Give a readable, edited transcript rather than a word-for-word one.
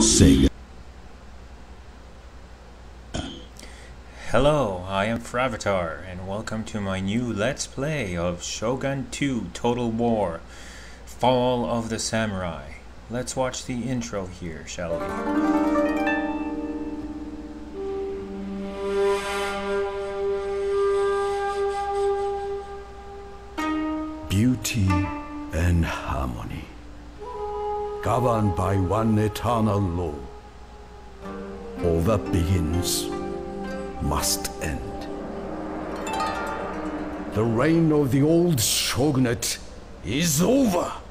Sega. Hello, I am Fravatar, and welcome to my new Let's Play of Shogun 2 Total War Fall of the Samurai. Let's watch the intro here, shall we? Beauty and harmony, governed by one eternal law. All that begins must end. The reign of the old shogunate is over.